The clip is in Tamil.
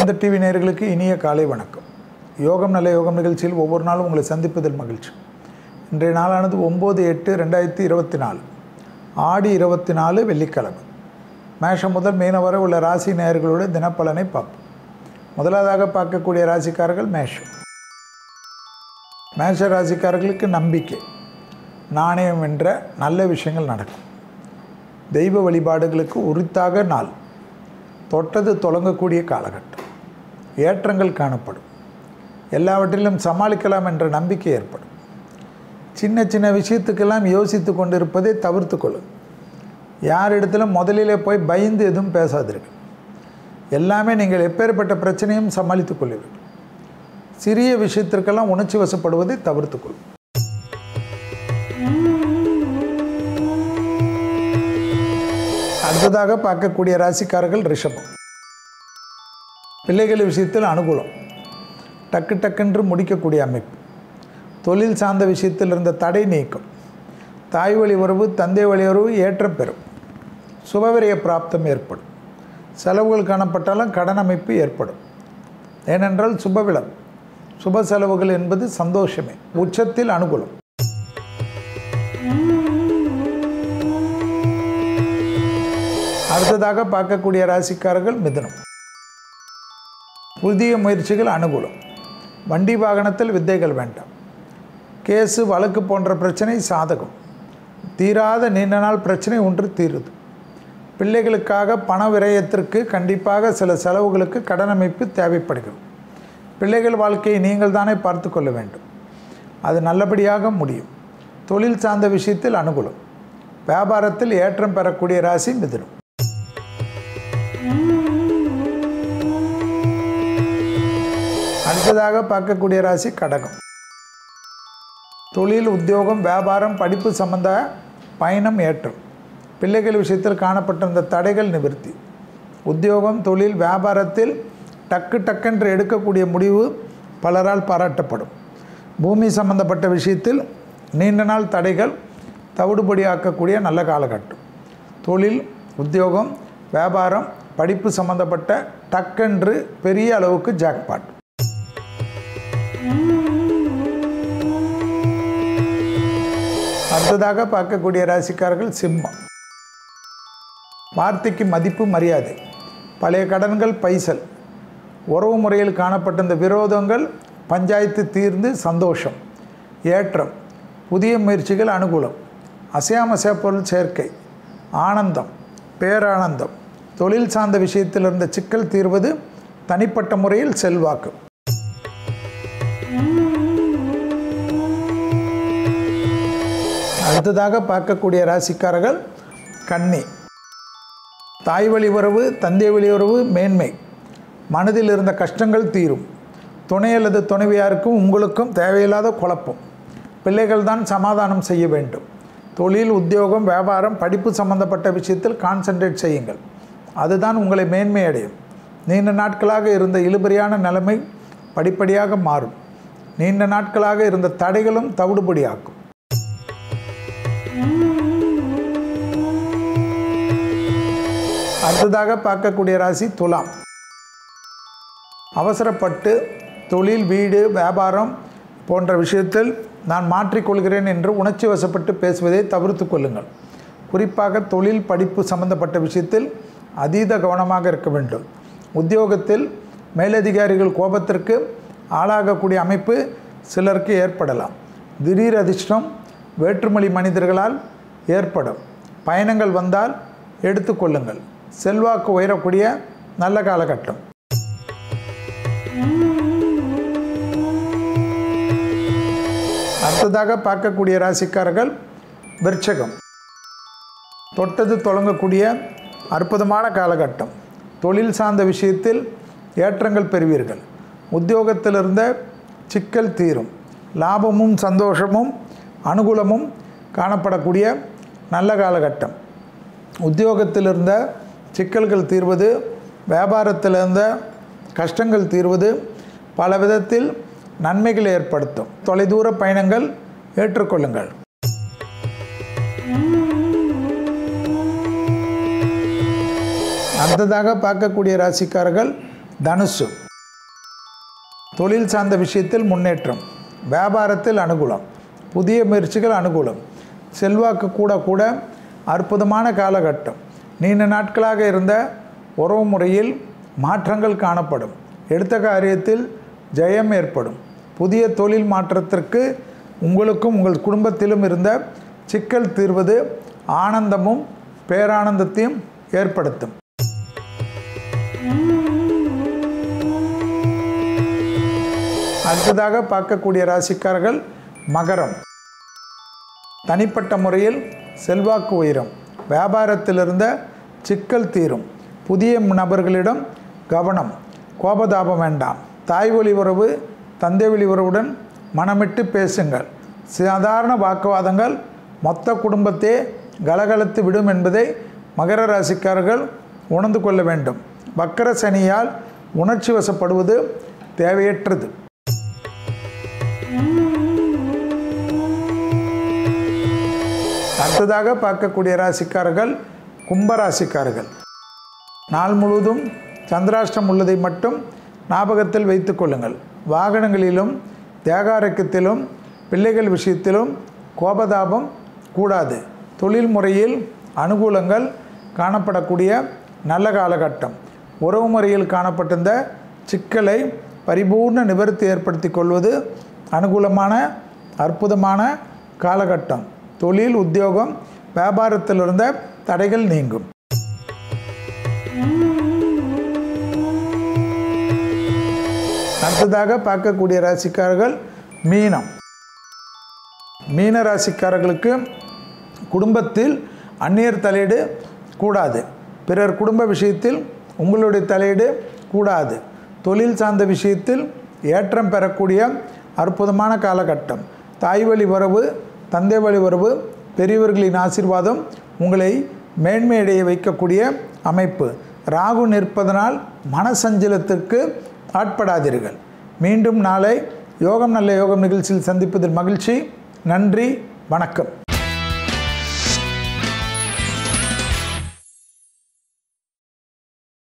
வேந்தர் டிவி நேயர்களுக்கு இனிய காலை வணக்கம். யோகம் நல்ல யோகம் நிகழ்ச்சியில் ஒவ்வொரு நாளும் உங்களை சந்திப்பதில் மகிழ்ச்சி. இன்றைய நாளானது 9/8/2024 ஆடி 24 வெள்ளிக்கிழமை. மேஷம் முதல் மீனம் வரை உள்ள ராசி நேயர்களுடைய தினப்பலனை பார்ப்போம். முதலாவதாக பார்க்கக்கூடிய ராசிக்காரர்கள் மேஷம். மேஷ ராசிக்காரர்களுக்கு நம்பிக்கை, நாணயம் என்ற நல்ல விஷயங்கள் நடக்கும். தெய்வ வழிபாடுகளுக்கு உரித்தாக நாள், தொட்டது தொடங்கக்கூடிய காலகட்டம், ஏற்றங்கள் காணப்படும். எல்லாவற்றிலும் சமாளிக்கலாம் என்ற நம்பிக்கை ஏற்படும். சின்ன சின்ன விஷயத்துக்கெல்லாம் யோசித்து கொண்டிருப்பதை தவிர்த்து கொள்ளும். யாரிடத்திலும் முதலிலே போய் பயந்து எதுவும் பேசாதீர்கள். எல்லாமே நீங்கள் எப்பேற்பட்ட பிரச்சனையும் சமாளித்துக் கொள்வீர்கள். சிறிய விஷயத்திற்கெல்லாம் உணர்ச்சி வசப்படுவதை தவிர்த்து கொள்ளும். அடுத்ததாக பார்க்கக்கூடிய ராசிக்காரர்கள் ரிஷபம். பிள்ளைகள் விஷயத்தில் அனுகூலம், டக்கு டக்கென்று முடிக்கக்கூடிய அமைப்பு. தொழில் சார்ந்த விஷயத்தில் இருந்த தடை நீக்கம். தாய் வழி உறவு, தந்தை வழி உறவு ஏற்றம் பெறும். சுபவிரய பிராப்தம் ஏற்படும். செலவுகள் காணப்பட்டாலும் கடன் அமைப்பு ஏற்படும். ஏனென்றால் சுபவிளம், சுப செலவுகள் என்பது சந்தோஷமே. உச்சத்தில் அனுகூலம். அடுத்ததாக பார்க்கக்கூடிய ராசிக்காரர்கள் மிதுனம். புதிய முயற்சிகள் அனுகூலம். வண்டி வாகனத்தில் வித்தைகள் வேண்டாம். கேஸு வழக்கு போன்ற பிரச்சனை சாதகம். தீராத நீண்ட நாள் பிரச்சனை ஒன்று தீருது. பிள்ளைகளுக்காக பண விரயத்திற்கு கண்டிப்பாக சில செலவுகளுக்கு கடன் அமைப்பு தேவைப்படுகிறது. பிள்ளைகள் வாழ்க்கையை நீங்கள் தானே பார்த்து கொள்ள வேண்டும். அது நல்லபடியாக முடியும். தொழில் சார்ந்த விஷயத்தில் அனுகூலம். வியாபாரத்தில் ஏற்றம் பெறக்கூடிய ராசி மிதுனம். அடுத்ததாக பார்க்கக்கூடிய ராசி கடகம். தொழில், உத்தியோகம், வியாபாரம், படிப்பு சம்பந்த பயணம் ஏற்றம். பிள்ளைகள் விஷயத்தில் காணப்பட்டிருந்த தடைகள் நிவர்த்தி. உத்தியோகம், தொழில், வியாபாரத்தில் டக்கு டக்கென்று எடுக்கக்கூடிய முடிவு பலரால் பாராட்டப்படும். பூமி சம்பந்தப்பட்ட விஷயத்தில் நீண்ட நாள் தடைகள் தவிடுபடியாக்கக்கூடிய நல்ல காலகட்டம். தொழில், உத்தியோகம், வியாபாரம், படிப்பு சம்பந்தப்பட்ட டக்கென்று பெரிய அளவுக்கு ஜாக்பாட். அடுத்ததாக பார்க்கக்கூடிய ராசிக்காரர்கள் சிம்மம். வார்த்தைக்கு மதிப்பு, மரியாதை. பழைய கடன்கள் பைசல். உறவு முறையில் காணப்பட்ட விரோதங்கள் பஞ்சாயத்து தீர்ந்து சந்தோஷம், ஏற்றம். புதிய முயற்சிகள் அனுகூலம். அசையாமசையா பொருள் சேர்க்கை, ஆனந்தம், பேரானந்தம். தொழில் சார்ந்த விஷயத்தில் இருந்த சிக்கல் தீர்வது, தனிப்பட்ட முறையில் செல்வாக்கு. அடுத்ததாக பார்க்கக்கூடிய ராசிக்காரர்கள் கன்னி. தாய் வழி உறவு, தந்தை வழி உறவு மேன்மை. மனதில் இருந்த கஷ்டங்கள் தீரும். துணை அல்லது துணைவியாருக்கும் உங்களுக்கும் தேவையில்லாத குழப்பம். பிள்ளைகள் தான் சமாதானம் செய்ய வேண்டும். தொழில், உத்தியோகம், வியாபாரம், படிப்பு சம்பந்தப்பட்ட விஷயத்தில் கான்சன்ட்ரேட் செய்யுங்கள். அதுதான் உங்களை மேன்மை அடையும். நீண்ட நாட்களாக இருந்த இழுபறியான நிலைமை படிப்படியாக மாறும். நீண்ட நாட்களாக இருந்த தடைகளும் தவிடுபடியாக்கும். அடுத்ததாக பார்க்கக்கூடிய ராசி துலாம். அவசரப்பட்டு தொழில், வீடு, வியாபாரம் போன்ற விஷயத்தில் நான் மாற்றிக்கொள்கிறேன் என்று உணர்ச்சி வசப்பட்டு பேசுவதை தவிர்த்து கொள்ளுங்கள். குறிப்பாக தொழில், படிப்பு சம்பந்தப்பட்ட விஷயத்தில் அதீத கவனமாக இருக்க வேண்டும். உத்தியோகத்தில் மேலதிகாரிகள் கோபத்திற்கு ஆளாகக்கூடிய அமைப்பு சிலருக்கு ஏற்படலாம். திடீர் அதிர்ஷ்டம் வேற்றுமொழி மனிதர்களால் ஏற்படும். பயணங்கள் வந்தால் எடுத்துக்கொள்ளுங்கள். செல்வாக்கு உயரக்கூடிய நல்ல காலகட்டம். அடுத்ததாக பார்க்கக்கூடிய ராசிக்காரர்கள் விருச்சகம். தொட்டது தொடங்கக்கூடிய அற்புதமான காலகட்டம். தொழில் சார்ந்த விஷயத்தில் ஏற்றங்கள் பெறுவீர்கள். உத்தியோகத்தில் இருந்த சிக்கல் தீரும். லாபமும் சந்தோஷமும் அனுகூலமும் காணப்படக்கூடிய நல்ல காலகட்டம். உத்தியோகத்தில் இருந்த சிக்கல்கள் தீர்வது, வியாபாரத்தில் இருந்த கஷ்டங்கள் தீர்வது, பல விதத்தில் நன்மைகளை ஏற்படுத்தும். தொலைதூர பயணங்கள் ஏற்றுக்கொள்ளுங்கள். அடுத்ததாக பார்க்கக்கூடிய ராசிக்காரர்கள் தனுசு, தொழில் சார்ந்த விஷயத்தில் முன்னேற்றம், வியாபாரத்தில் அனுகூலம், புதிய முயற்சிகள் அனுகூலம், செல்வாக்கு கூட அற்புதமான காலகட்டம். நீண்ட நாட்களாக இருந்த உறவு முறையில் மாற்றங்கள் காணப்படும். எடுத்த காரியத்தில் ஜெயம் ஏற்படும். புதிய தொழில் மாற்றத்திற்கு உங்களுக்கும் உங்கள் குடும்பத்திலும் இருந்த சிக்கல் தீர்வது ஆனந்தமும் பேரானந்தத்தையும் ஏற்படுத்தும். அடுத்ததாக பார்க்கக்கூடிய ராசிக்காரர்கள் மகரம். தனிப்பட்ட முறையில் செல்வாக்கு உயரும். வியாபாரத்தில் இருந்த சிக்கல் தீரும். புதிய நபர்களிடம் கவனம், கோபதாபம் வேண்டாம். தாய் வழி உறவு, தந்தை வழி உறவுடன் மனமிட்டு பேசுங்கள். சாதாரண வாக்குவாதங்கள் மொத்த குடும்பத்தை கலகலத்து விடும் என்பதை மகர ராசிக்காரர்கள் உணர்ந்து கொள்ள வேண்டும். வக்கர சனியால் உணர்ச்சி வசப்படுவது தேவையற்றது. அடுத்ததாக பார்க்கக்கூடிய ராசிக்காரர்கள் கும்பராசிக்காரர்கள். நாள் முழுவதும் சந்திராஷ்டம் உள்ளதை மட்டும் ஞாபகத்தில் வைத்து கொள்ளுங்கள். வாகனங்களிலும் தேகாரக்கத்திலும் பிள்ளைகள் விஷயத்திலும் கோபதாபம் கூடாது. தொழில் முறையில் அனுகூலங்கள் காணப்படக்கூடிய நல்ல காலகட்டம். உறவு முறையில் காணப்பட்டிருந்த சிக்கலை பரிபூர்ண நிவர்த்தி ஏற்படுத்தி கொள்வது அனுகூலமான அற்புதமான காலகட்டம். தொழில், உத்தியோகம், வியாபாரத்தில் இருந்த தடைகள் நீங்கும். அடுத்ததாக பார்க்கக்கூடிய ராசிக்காரர்கள் மீனம். மீன ராசிக்காரர்களுக்கு குடும்பத்தில் அந்நியர் தலையீடு கூடாது. பிறர் குடும்ப விஷயத்தில் உங்களுடைய தலையீடு கூடாது. தொழில் சார்ந்த விஷயத்தில் ஏற்றம் பெறக்கூடிய அற்புதமான காலகட்டம். தாய் வழி உறவு, தந்தை வழி உறவு, பெரியவர்களின் ஆசீர்வாதம் உங்களை மேன்மையடைய வைக்கக்கூடிய அமைப்பு. ராகு நிற்பதனால் மனசஞ்சலத்திற்கு ஆட்படாதீர்கள். மீண்டும் நாளை யோகம் நல்ல யோகம் நிகழ்ச்சியில் சந்திப்பதில் மகிழ்ச்சி. நன்றி, வணக்கம்.